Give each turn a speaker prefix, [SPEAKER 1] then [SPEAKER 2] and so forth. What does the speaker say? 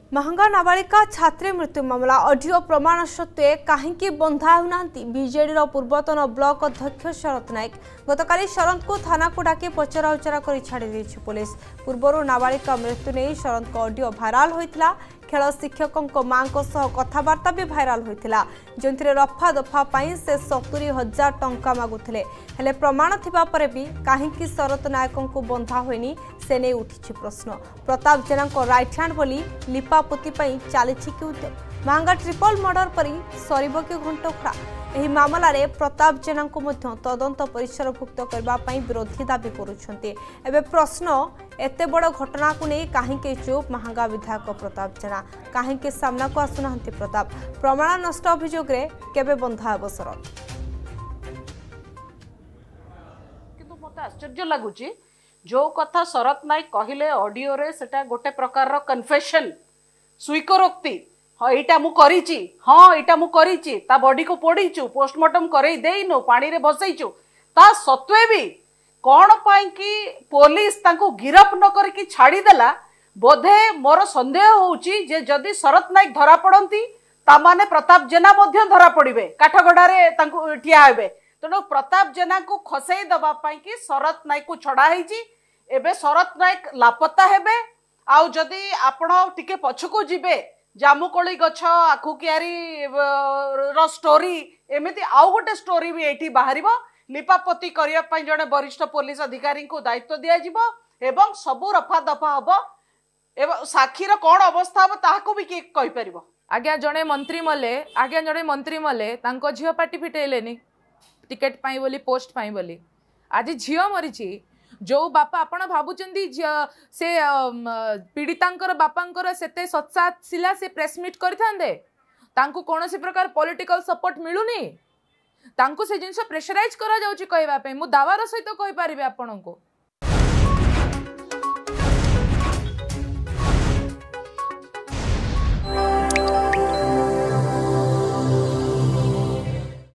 [SPEAKER 1] महंगा नाबालिका छात्री मृत्यु मामला ऑडियो प्रमाण सत्वे कहीं बंधा होना बीजेडी पूर्वतन ब्लॉक अध्यक्ष शरद नायक गतकाली शरद को थाना को डाकी पचरा उचरा कर छाड़ी पुलिस पूर्व नाबालिका मृत्यु नहीं शरद को ऑडियो भाइराल होता खेल शिक्षकों मां कथबार्ता भी भाइराल होता जो रफा दफा से 70,000 टंका मागुले हेले प्रमाण थिबा परे भी कहीं शरद नायकों को बंधा होनी से नहीं उठी प्रश्न प्रताप जेना को राइट हैंड बोली लिपापोती चली कि उद्यम महंगा ट्रिपल मर्डर परी सरीब कि घंटोखड़ा एही मामला रे प्रताप जेना को मध्य तदंत परिसरभुक्त करने विरोधी दाबी करुछन्ते एबे प्रश्न एते बड़ घटना को नहीं कहीं चुप महंगा विधायक प्रताप जेना कहीं सामना को आसुना प्रताप प्रमाण नष्ट अभियोग रे केबे बंधा हेब शरद
[SPEAKER 2] किंतु मते आश्चर्य लागुची जो कथा शरद नायक कहले ऑडियो रे सेटा गोटे प्रकार रो कन्फेशन स्वीकारोक्ति हाँ एटा मु करिची हाँ एटा मु करिची ता बॉडी को पोड़ीचु पोस्टमार्टम करई देइनो पानी रे बसैचु ता सत्वे भी कौन पाई कि पुलिस तांको गिरफ न करके छाड़ी देला बोधे मोर संदेह होउची जे जदी शरद नायक धरा पड़ंती ता माने प्रताप जेना मध्य धरा पड़िबे काठगड़ा रे तांको ठिया हेबे तेणु प्रताप जेना को खसई दबा पाई कि शरद नायक को छड़ा हेची एबे शरद नायक लापता हेबे आउ जदी आपण टिके पछको जिबे जामुकोली गछ आखु कियारी रो स्टोरी एमिति आउ गोटे स्टोरी भी एठी बाहरिबो लिपापोती करिया पई जने वरिष्ठ पुलिस अधिकारी को दायित्व दिया जिवो एवं सबु रफा दफा हबो एवं साक्षी रो कोन अवस्था हबो ताहाको भी के कहि परिबो
[SPEAKER 3] आज्ञा जने मंत्री मले तांको झियो पार्टी फिटेलेनी टिकेट पाई बोली पोस्ट पाई बोली आज झियो मरिची जो बापा आपण भाबुचंदी से पीड़ितांकर बापांकर सेते सत्सात सिला से प्रेस मीट करथांदे तांको कोनोसी प्रकार पॉलिटिकल सपोर्ट मिलुनी तांको से जिनस प्रेशराइज करा जाउची कहबा पे मु दावार सहित कहि परिबे आपनको